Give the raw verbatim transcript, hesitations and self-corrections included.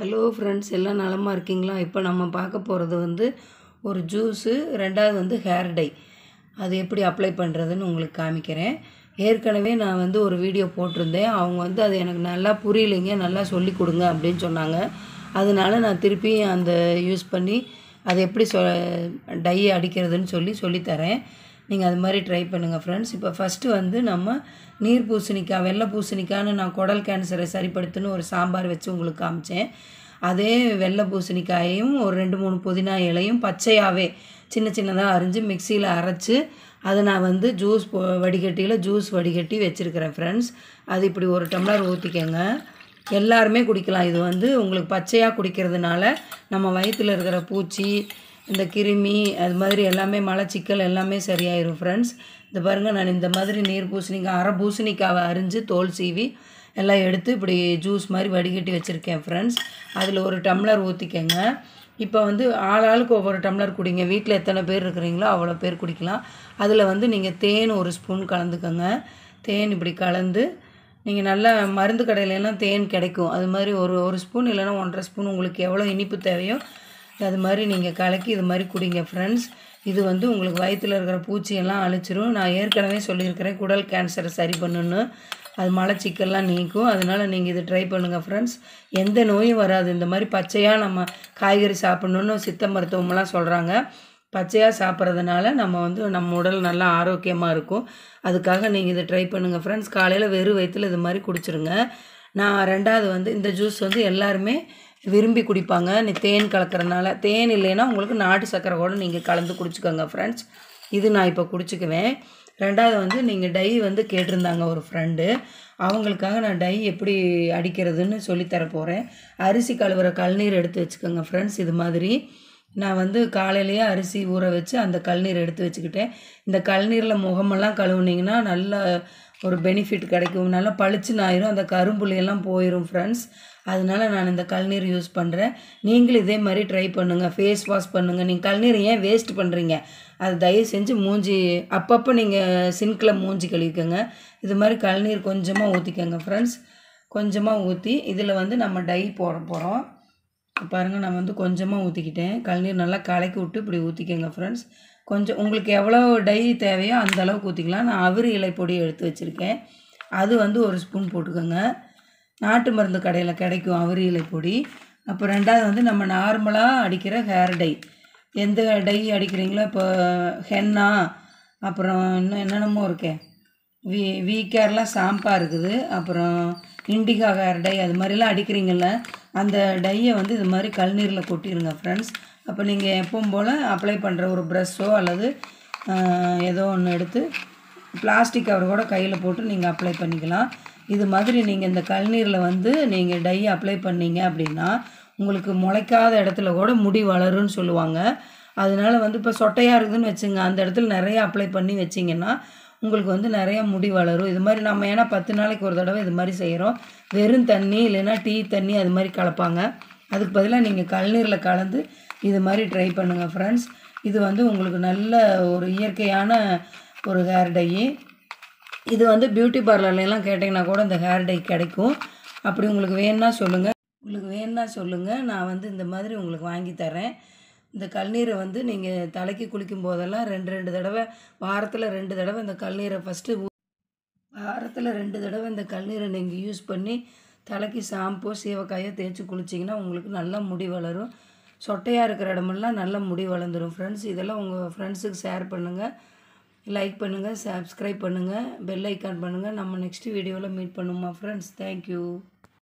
Hello friends, எல்லாம் நலமா இருக்கீங்களா? இப்போ நம்ம பார்க்க போகிறது வந்து ஒரு ஜூஸு, ரெண்டாவது வந்து ஹேர் டை. அது எப்படி அப்ளை பண்ணுறதுன்னு உங்களுக்கு காமிக்கிறேன். ஏற்கனவே நான் வந்து ஒரு வீடியோ போட்டிருந்தேன். அவங்க வந்து அது எனக்கு நல்லா புரியலைங்க, நல்லா சொல்லி கொடுங்க அப்படின்னு சொன்னாங்க. அதனால நான் திருப்பி அந்த யூஸ் பண்ணி அது எப்படி சொ டை அடிக்கிறதுன்னு சொல்லி சொல்லித்தரேன். நீங்கள் அது மாதிரி ட்ரை பண்ணுங்கள் ஃப்ரெண்ட்ஸ். இப்போ ஃபஸ்ட்டு வந்து நம்ம நீர் பூசணிக்காய், வெள்ளை பூசணிக்காய்னு நான் குடல் கேன்சரை சரிப்படுத்துன்னு ஒரு சாம்பார் வச்சு உங்களுக்கு காமிச்சேன். அதே வெள்ளை பூசணிக்காயையும் ஒரு ரெண்டு மூணு புதினா இலையும் பச்சையாகவே சின்ன சின்னதாக அரிஞ்சு மிக்சியில் அரைச்சி அதை நான் வந்து ஜூஸ் வடிகட்டியில் ஜூஸ் வடிகட்டி வச்சுருக்கிறேன் ஃப்ரெண்ட்ஸ். அது இப்படி ஒரு டம்ளர் ஊற்றிக்கங்க. எல்லாருமே குடிக்கலாம். இது வந்து உங்களுக்கு பச்சையாக குடிக்கிறதுனால நம்ம வயிற்றில் இருக்கிற பூச்சி, இந்த கிருமி, அது மாதிரி எல்லாமே மலச்சிக்கல் எல்லாமே சரியாயிரும் ஃப்ரெண்ட்ஸ். இந்த பாருங்கள், நான் இந்த மாதிரி நீர் பூசணிக்காய் அரை பூசணிக்காவை அரிஞ்சு தோல் சீவி எல்லாம் எடுத்து இப்படி ஜூஸ் மாதிரி வடிகட்டி வச்சுருக்கேன் ஃப்ரெண்ட்ஸ். அதில் ஒரு டம்ளர் ஊற்றிக்கங்க. இப்போ வந்து ஆள் ஆளுக்கு ஒவ்வொரு டம்ளர் குடிங்க. வீட்டில் எத்தனை பேர் இருக்கிறீங்களோ அவ்வளோ பேர் குடிக்கலாம். அதில் வந்து நீங்கள் தேன் ஒரு ஸ்பூன் கலந்துக்கோங்க. தேன் இப்படி கலந்து நீங்கள் நல்லா மருந்து கடையிலலாம் தேன் கிடைக்கும். அது மாதிரி ஒரு ஒரு ஸ்பூன் இல்லைன்னா ஒன்றரை ஸ்பூன் உங்களுக்கு எவ்வளோ இனிப்பு தேவையோ அது மாதிரி நீங்கள் கலக்கி இது மாதிரி குடிங்க ஃப்ரெண்ட்ஸ். இது வந்து உங்களுக்கு வயிற்றில் இருக்கிற பூச்சியெல்லாம் அழிச்சிரும். நான் ஏற்கனவே சொல்லியிருக்கிறேன் குடல் கேன்சரை சரி பண்ணுன்னு, அது மலச்சிக்கல்லாம் நீக்கும். அதனால் நீங்கள் இது ட்ரை பண்ணுங்கள் ஃப்ரெண்ட்ஸ். எந்த நோயும் வராது. இந்த மாதிரி பச்சையாக நம்ம காய்கறி சாப்பிட்ணுன்னு சித்த மருத்துவமெல்லாம் சொல்கிறாங்க. பச்சையாக சாப்பிட்றதுனால நம்ம வந்து நம்ம உடல் நல்லா ஆரோக்கியமாக இருக்கும். அதுக்காக நீங்கள் இதை ட்ரை பண்ணுங்கள் ஃப்ரெண்ட்ஸ். காலையில் வெறும் வயிற்றில் இது மாதிரி குடிச்சிருங்க. நான் ரெண்டாவது வந்து இந்த ஜூஸ் வந்து எல்லாருமே விரும்பி குடிப்பாங்க. நீ தேன் கலக்கிறனால. தேன் இல்லைன்னா உங்களுக்கு நாட்டு சர்க்கரை கூட நீங்கள் கலந்து குடிச்சிக்கோங்க ஃப்ரெண்ட்ஸ். இது நான் இப்போ குடிச்சிக்குவேன். ரெண்டாவது வந்து நீங்கள் டை வந்து கேட்டிருந்தாங்க ஒரு ஃப்ரெண்டு. அவங்களுக்காக நான் டை எப்படி அடிக்கிறதுன்னு சொல்லித்தர போகிறேன். அரிசி கழுவுற கழுநீர் எடுத்து வச்சுக்கோங்க ஃப்ரெண்ட்ஸ். இது மாதிரி நான் வந்து காலையிலேயே அரிசி ஊற வச்சு அந்த கழுநீர் எடுத்து வச்சுக்கிட்டேன். இந்த கழுநீரில் முகமெல்லாம் கழுவுனிங்கன்னா நல்ல ஒரு பெனிஃபிட் கிடைக்கும். நல்லா பளிச்சுன்னு ஆயிரும். அந்த கரும்புள்ளியெல்லாம் போயிடும் ஃப்ரெண்ட்ஸ். அதனால் நான் இந்த கழுநீர் யூஸ் பண்ணுறேன். நீங்களும் இதே மாதிரி ட்ரை பண்ணுங்கள். ஃபேஸ் வாஷ் பண்ணுங்கள். நீங்கள் கழுநீர் ஏன் வேஸ்ட் பண்ணுறீங்க? அது தயவு செஞ்சு மூஞ்சி அப்பப்போ நீங்கள் சிங்க்கில் மூஞ்சி கழுவிக்கோங்க. இது மாதிரி கழுநீர் கொஞ்சமாக ஊற்றிக்கோங்க ஃப்ரெண்ட்ஸ். கொஞ்சமாக ஊற்றி இதில் வந்து நம்ம டை போட போகிறோம். பாருங்கள், நான் வந்து கொஞ்சமாக ஊற்றிக்கிட்டேன். கழுநீர் நல்லா கலக்கி விட்டு இப்படி ஊற்றிக்கோங்க ஃப்ரெண்ட்ஸ். கொஞ்சம் உங்களுக்கு எவ்வளோ டை தேவையோ அந்த அளவுக்கு ஊற்றிக்கலாம். நான் அவிரி இலை பொடி எடுத்து வச்சுருக்கேன். அது வந்து ஒரு ஸ்பூன் போட்டுக்கோங்க. நாட்டு மருந்து கடையில் கிடைக்கும் அவிரி இலை பொடி. அப்போ ரெண்டாவது வந்து நம்ம நார்மலாக அடிக்கிற ஹேர் டை. எந்த டை அடிக்கிறீங்களோ, இப்போ ஹென்னா, அப்புறம் இன்னும் என்னென்னமோ இருக்கேன், வி வி கேர்லாம் ஷாம்பா இருக்குது, அப்புறம் இண்டிகா ஹேர் டை, அது மாதிரிலாம் அடிக்கிறீங்கள, அந்த டையை வந்து இது மாதிரி கழுநீரில் கொட்டிடுங்க ஃப்ரெண்ட்ஸ். அப்போ நீங்கள் எப்பவும் போல் அப்ளை பண்ணுற ஒரு ப்ரஷ்ஷோ அல்லது ஏதோ ஒன்று எடுத்து பிளாஸ்டிக் கவர் கூட கையில் போட்டு நீங்கள் அப்ளை பண்ணிக்கலாம். இது மாதிரி நீங்கள் இந்த கழுநீரில் வந்து நீங்கள் டை அப்ளை பண்ணீங்க அப்படின்னா உங்களுக்கு முளைக்காத இடத்துல கூட முடி வளரும்னு சொல்லுவாங்க. அதனால வந்து இப்போ சொட்டையாக இருக்குதுன்னு வச்சுங்க, அந்த இடத்துல நிறைய அப்ளை பண்ணி வச்சிங்கன்னா உங்களுக்கு வந்து நிறையா முடி வளரும். இது மாதிரி நம்ம ஏன்னா பத்து நாளைக்கு ஒரு தடவை இது மாதிரி செய்கிறோம். வெறும் தண்ணி இல்லைன்னா டீ தண்ணி அது மாதிரி கலப்பாங்க. அதுக்கு பதிலாக நீங்கள் கழுநீரில் கலந்து இது மாதிரி ட்ரை பண்ணுங்கள் ஃப்ரெண்ட்ஸ். இது வந்து உங்களுக்கு நல்ல ஒரு இயற்கையான ஒரு ஹேர் டை. இது வந்து பியூட்டி பார்லர்லாம் கேட்டிங்கன்னா கூட இந்த ஹேர் டை கிடைக்கும். அப்படி உங்களுக்கு வேணுன்னா சொல்லுங்கள். உங்களுக்கு வேணுன்னா சொல்லுங்கள், நான் வந்து இந்த மாதிரி உங்களுக்கு வாங்கி தரேன். இந்த கழுநீரை வந்து நீங்கள் தலைக்கு குளிக்கும் போதெல்லாம் ரெண்டு ரெண்டு தடவை வாரத்தில் ரெண்டு தடவை இந்த கழுநீரை ஃபஸ்ட்டு வாரத்தில் ரெண்டு தடவை இந்த கழுநீரை நீங்கள் யூஸ் பண்ணி தலைக்கு ஷாம்போ சீவக்காயோ தேய்ச்சி குளிச்சிங்கன்னா உங்களுக்கு நல்லா முடி வளரும். சொட்டையாக இருக்கிற இடமெல்லாம் நல்லா முடி வளர்ந்துடும் ஃப்ரெண்ட்ஸ். இதெல்லாம் உங்கள் ஃப்ரெண்ட்ஸுக்கு ஷேர் பண்ணுங்கள், லைக் பண்ணுங்கள், சப்ஸ்கிரைப் பண்ணுங்கள், பெல் ஐக்கான் பண்ணுங்கள். நம்ம நெக்ஸ்ட் வீடியோவில் மீட் பண்ணுமா ஃப்ரெண்ட்ஸ். தேங்க்யூ.